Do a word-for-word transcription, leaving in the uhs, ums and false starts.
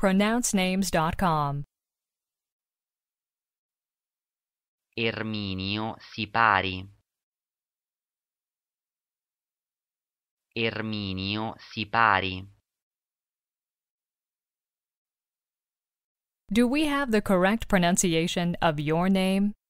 pronounce names dot com. Erminio Sipari. Erminio Sipari. Do we have the correct pronunciation of your name?